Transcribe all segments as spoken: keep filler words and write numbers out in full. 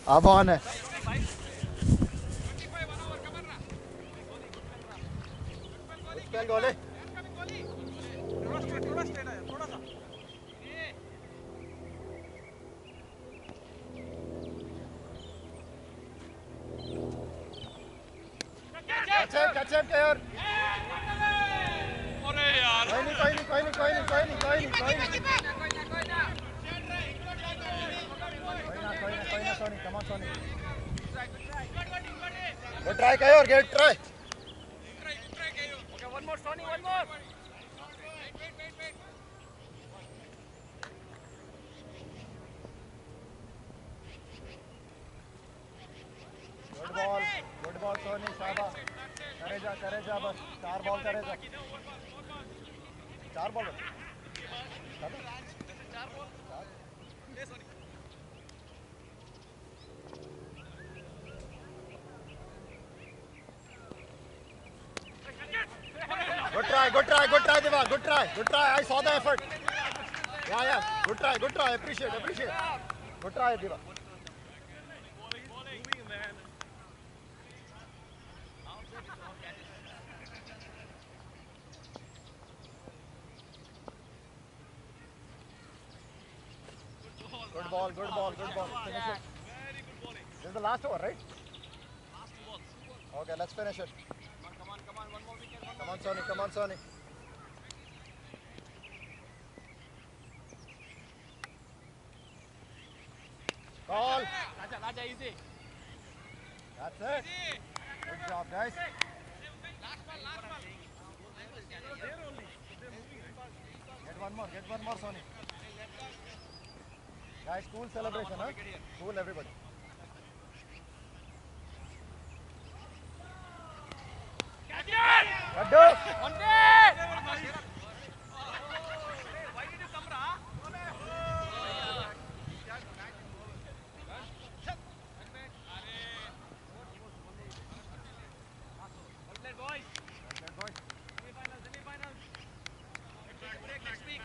अब ऑन है. स्पेल गोले. अच्छा अच्छा क्या यार. अरे यार. कोई नहीं कोई नहीं कोई नहीं कोई नहीं कोई नहीं कोई नहीं कोई नहीं कोई ना कोई ना Soni. Come on Soni. Good try Kayor, good try. Okay, one more Sony, one more. Good ball, good ball Sony, शाबाश. करे जा करे जा बस. चार बॉल करे जा. चार बॉल. चार बॉल. ले Soni. Good try, good try, good try, Deva. Good try, good try. I saw the effort. Yeah, yeah. Good try, good try. Appreciate, appreciate. Good try, Deva. Good ball, good ball, good ball. Finish it. This is the last over, right? Last two balls. Okay, let's finish it. Come on, come on, one more wicket. Come on, Sony. Come on, Sony. Call. Raja, Raja, easy. That's it. Good job, guys. Last ball, last ball. Get one more. Get one more, Sony. Guys, cool celebration, huh? Cool, everybody. Catch it! Gaddu. One day! Why did you come, Ra? Well played, boys. Semi-finals, semi-finals. Break next week.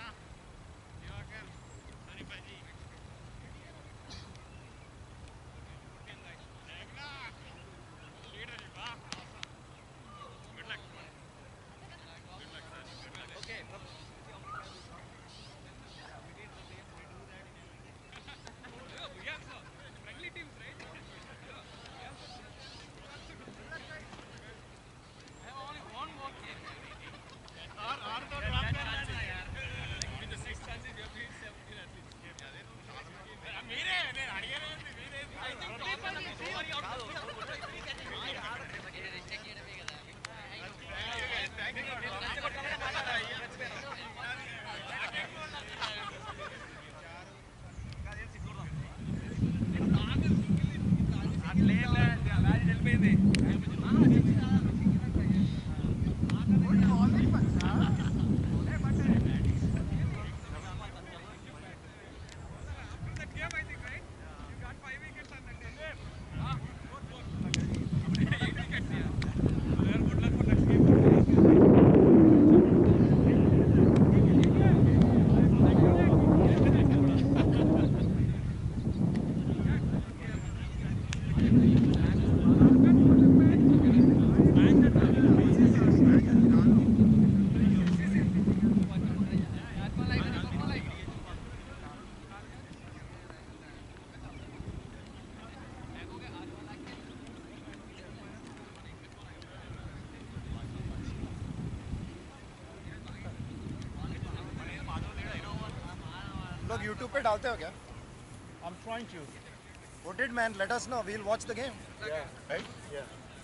लोग YouTube पे डालते हो क्या? I'm trying to. Put it, man. Let us know. We'll watch the game. Yeah. Right? Yeah.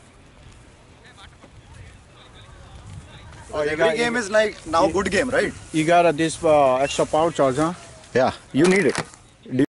Oh, every game is like now good game, right? You got uh, this uh, extra power charge, huh? Yeah, you need it.